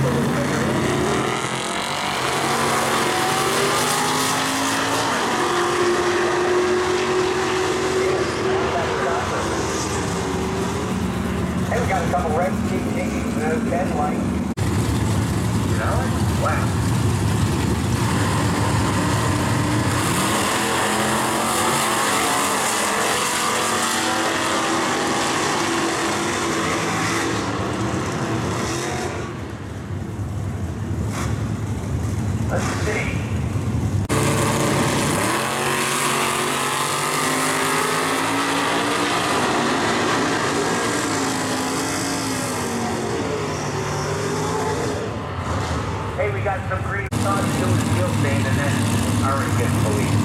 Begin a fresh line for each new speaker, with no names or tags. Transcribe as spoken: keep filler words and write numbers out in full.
Hey, we got a couple red T Ts, no ten light. You know it? Wow. Let's see. Hey, we got some green sauce, steel stain, and then orange police.